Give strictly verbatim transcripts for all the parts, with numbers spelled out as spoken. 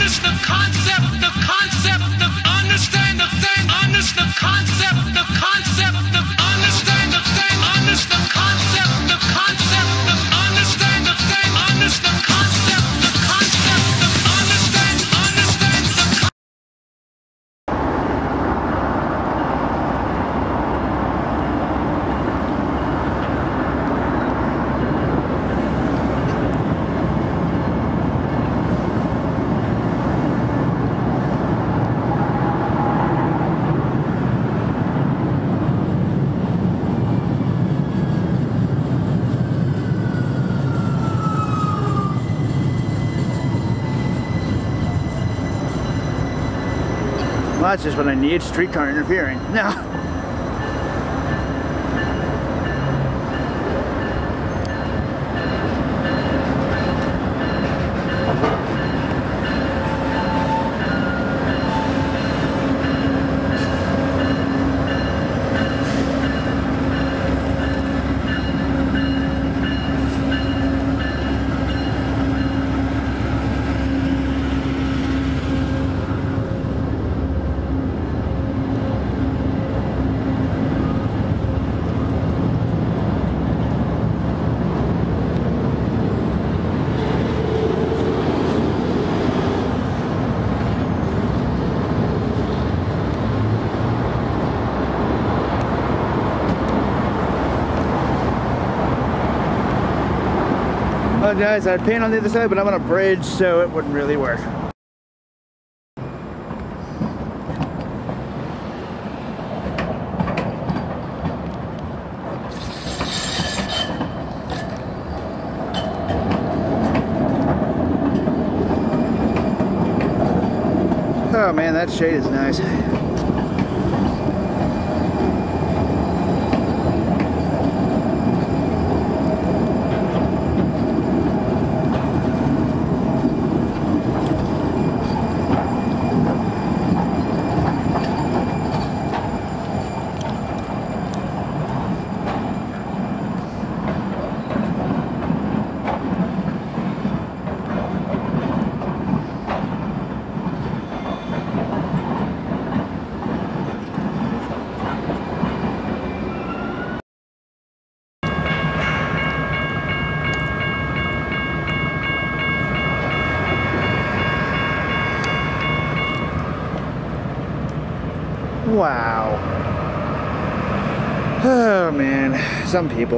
understand the concept, the concept, the understand the thing, understand the concept, the concept, the understand the thing, understand the concept, the concept, the understand the thing, understand the concept, the concept, the understand, understand the concept. Well, that's just what I need, streetcar interfering. No. Apologize, I had paint on the other side, but I'm on a bridge, so it wouldn't really work. Oh man, that shade is nice. Wow. Oh man, some people.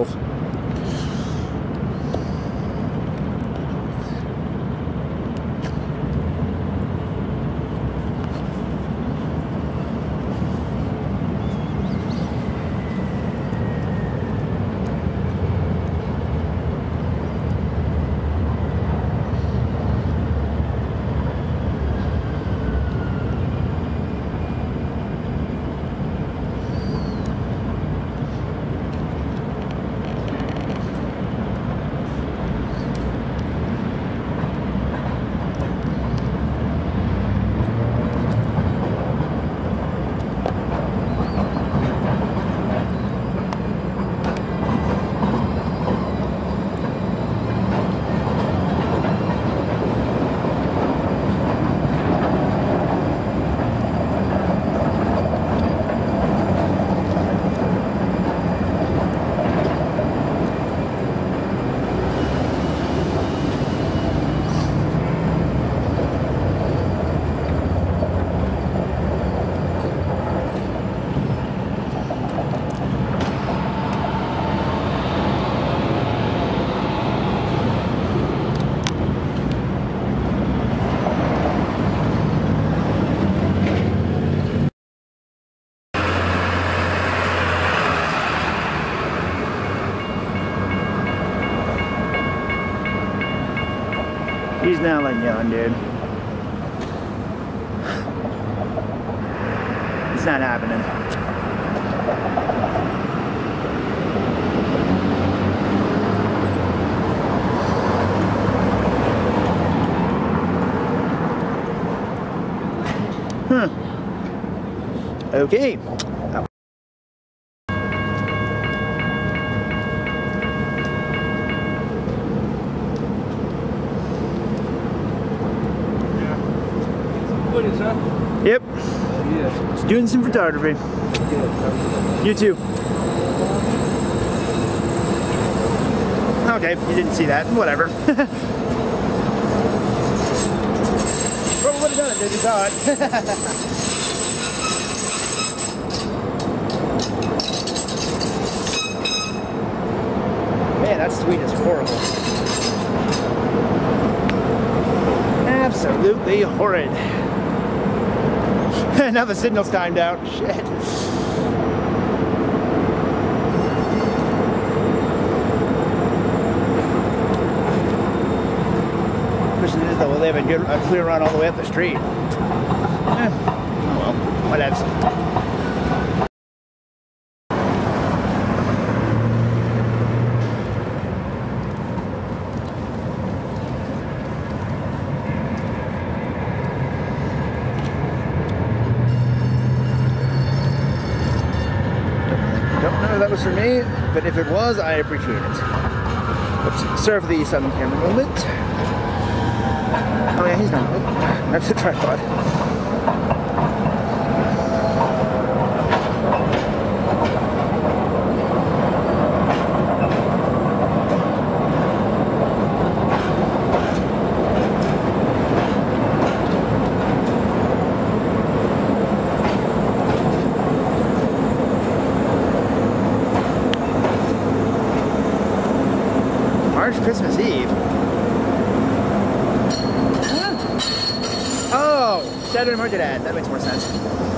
He's not letting you on, dude. It's not happening. Huh. Okay. Yeah? Yep. Yeah. Just doing some photography. Yeah. You too. Okay, you didn't see that. Whatever. Probably would have done it if you saw it. Man, that sweet is horrible. Absolutely horrid. Now the signal's timed out. Shit. Question is though, will they have a good a clear run all the way up the street? Eh, oh well, whatevs. Don't know if that was for me, but if it was, I appreciate it. Oops, sorry for the sudden camera movement. Oh yeah, he's not. Oh, that's the tripod. March Christmas Eve. Oh, Saturday market ad. That makes more sense.